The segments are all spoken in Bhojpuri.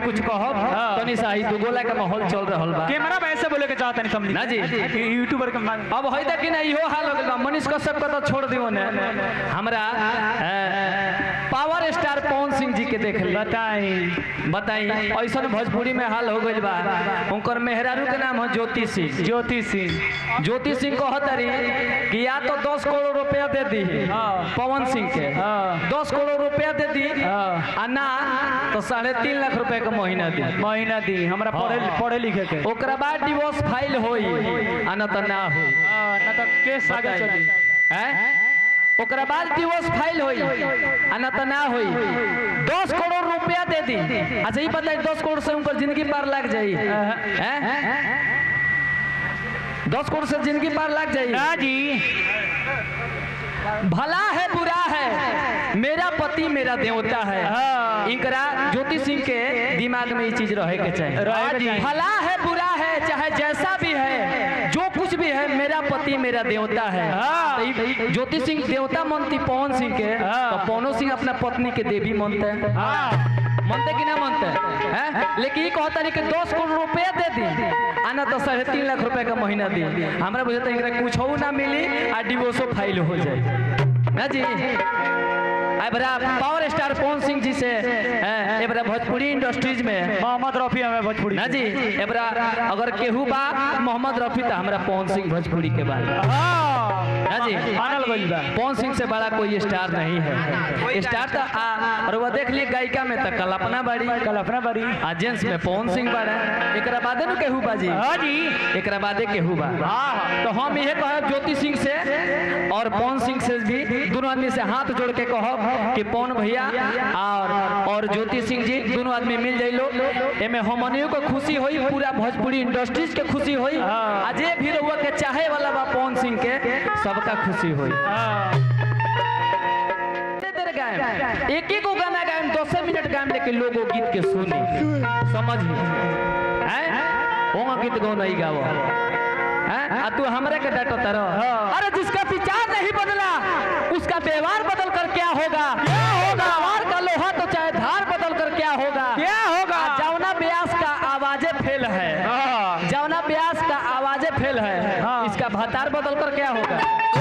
कुछ कहब तनी साही दो गोला का माहौल चल रहल बा। कैमरा में ऐसे बोले के चाहत नहीं समझी ना जी यूट्यूबर के अब होई देखी ना इहो हाल हो गेल बा। मनीष कश्यप का तो छोड़ दियो ने हमरा पावर स्टार पवन सिंह जी के देख ले बताई ऐसा भोजपुरी में हाल हो गइल बा। उनकर मेहरारू के नाम है ज्योति सिंह कहतरी कि या तो 10 करोड़ रुपया दे दी पवन सिंह के 10 करोड़ रुपया दे दी आ ना तो 3.5 लाख रुपए का महीना दी हमरा पढ़े लिखे के। ओकरा बाद डिवोर्स फाइल होई आ ना तो ना होई ना तो केस आगे चली हैं ओकरा बाद डिवोर्स फाइल होई आ ना तो ना होई 10 करोड़ रुपया दे दी। अच्छा ये बताइए 10 करोड़ से उनकर जिंदगी पार लग जाई हैं 10 करोड़ से जिंदगी पार लग जाई ना जी। भला है बुरा है मेरा पति मेरा देवता है। इनकरा ज्योति सिंह के दिमाग में ये चीज रहे के चाहिए। भला है बुरा है चाहे जैसा भी है जो कुछ भी है मेरा पति मेरा देवता है। तो ज्योति सिंह देवता मानती पवन सिंह के तो पवन सिंह अपना पत्नी के देवी मानते हैं मनते कि ना मनते हैं। लेकिन ये कहता नहीं कि 10 करोड़ रुपया दे दी आना तो 3.5 लाख रुपए का महीना दी। हमरा बुझे तो कुछ हो ना मिली आ डिवोर्सो फाइल हो जाए ना जी। बड़ा पावर स्टार पवन सिंह जी से बड़ा भोजपुरी इंडस्ट्रीज में मोहम्मद रफी हमें भोजपुरी ना जी बड़ा अगर केहू बा मोहम्मद रफी तो हमारा पवन सिंह भोजपुरी के बारे ना जी पवन सिंह से बड़ा कोई स्टार नहीं है। स्टार तो और वह देख लिए गायिका में तो कल्पना बड़ी आ जेंट्स में पवन सिंह बड़ा एक बादे न केहू बाजी एक बादे केहू बा। तो हम ये कह ज्योति सिंह से और पवन सिंह से भी दोनों आदमी से हाथ जोड़ के कहो कि पवन भैया और ज्योति सिंह जी दोनों आदमी मिल जाइलो एमे हमनियों को खुशी होई पूरा भोजपुरी इंडस्ट्रीज के खुशी होई आज ये भी रहुआ के चाहे वाला बा पवन सिंह के सबका खुशी होई। एक एक गाना गायम 10 मिनट गायम लेकिन लोगों गीत के सुनी समझी गीत गो नहीं गाओ तू हमरा के डांटो तारो। अरे जिसका विचार नहीं बदला उसका व्यवहार बदल कर क्या होगा व्यवहार का लोहा तो चाहे धार बदल कर क्या होगा जौना ब्यास का आवाजें फेल है जौना ब्यास का आवाजें फेल है इसका भतार बदल कर क्या होगा।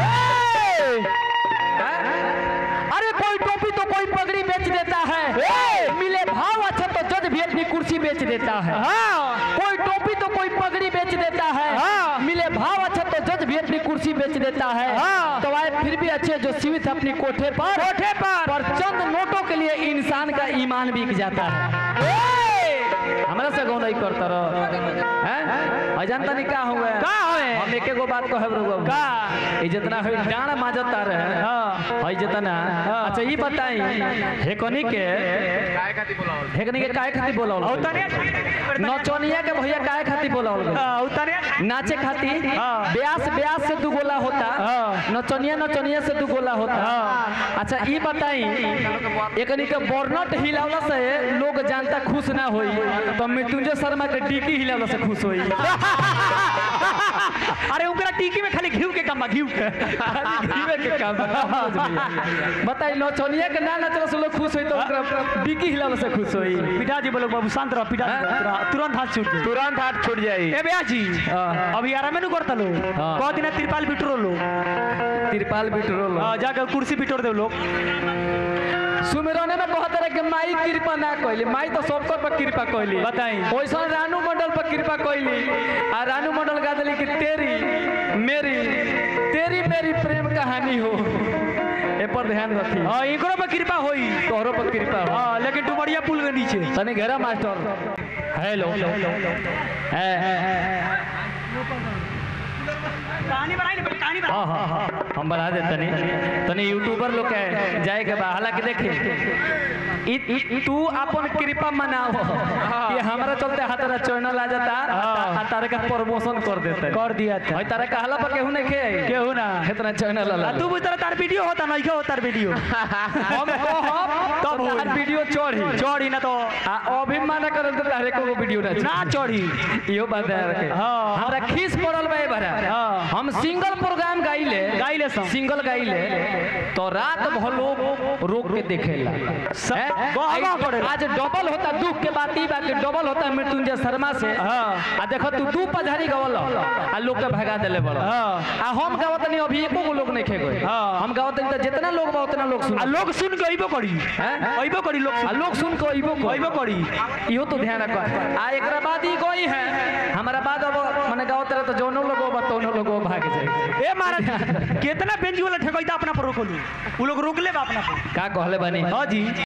अरे कोई टोपी तो कोई पगड़ी बेच देता है मिले भाव अच्छा तो जज भी अपनी कुर्सी बेच देता है। कोई टोपी तो कोई पगड़ी बेच देता है मिले भाव अच्छा तो जज भी अपनी कुर्सी बेच देता है। तो आए फिर भी अच्छे जो सीमित अपनी कोठे पर चंद नोटों के लिए इंसान का ईमान बिक जाता है। हमारा से गौ नहीं करता रहो अजंता नहीं का हुआ हम एक गो बात कहे जितना डांड माजता रहे जितना। अच्छा ये बताई हेकनी के काहे खाती बोला नचनिया के भैया काहे खाती बोला नाचे खाती ब्यास से 2 गोला होता नचनिया से 2 गोला होता। अच्छा ये बताई एकनी के बर्नट हिलावला से लोग जानता खुश ना होई तो मृत्युंजय शर्मा के टीकी हिलावला से खुश होई। अरे उनका टीकी में खाली घिउ के काम बताई नचनिया के ना नचला से लोग खुश होई तो टीकी हिलावला से खुश होई। पिताजी बोलो बाबू शांत रहो पिताजी तुरंत हाथ छूट जाए ए भैया जी अभी आराम में करता लो कह दिन तिरपाल बिटोरो जाकर कुर्सी बिटोर दे लोग सुमिरने में कहते रहे कि माई कृपा ना कहली माई तो सबको पर कृपा कहली बताई वैसा रानू मंडल पर कृपा कहली आ रानू मंडल गा दिली कि तेरी मेरी प्रेम कहानी हो ए पर ध्यान रखी। इकरो पर कृपा होई तोहरो पर कृपा हो लेकिन डुमरिया पुल के नीचे तनी घेरा मास्टर हेलो हम बढ़ा दे तनी यूट्यूबर लोग के जाए के बा हालांकि देखे तू अपन कृपा मनाओ कि हमारा चलते हाथरा चैनल आ जाता तारे का प्रमोशन कर दिया था तारे का हाला पर केहू ना इतना चैनल ला तू बुझता तार वीडियो होता नहीं क्या होता वीडियो हम तब तार वीडियो चढ़ी ना तो अभिमान कर तारे को वीडियो ना चढ़ी इहो बात है हमरा खीस पड़ल बा बड़ा महाराज हम सिंगल प्रोग्राम गाइले सिंगल गाइले तो रात भर लोग रोक के देखेला आज डबल होता दुख के बात ई बात डबल होता मृत्युंजय शर्मा से आ देखो तू दू पधारी गवल आ लोग के भगा देले बड़ आ हम गावत नहीं अभी एको को लोग नहीं खे गए हम गावत नहीं तो जितना लोग बा उतना लोग सुन आ लोग सुन के अइबो करी अइबो करी लोग सुन के अइबो करी इहो तो ध्यान रख आ एकरा बाद ई गई है हमारा बाद अब माने गावत रहे तो जोनो लोग बतौनो लोग भाग जाए ए महाराज कितना बेंच वाला ठेकैता अपना पर रोकलू उ लोग रोक ले अपना पर का कहले बानी हां जी।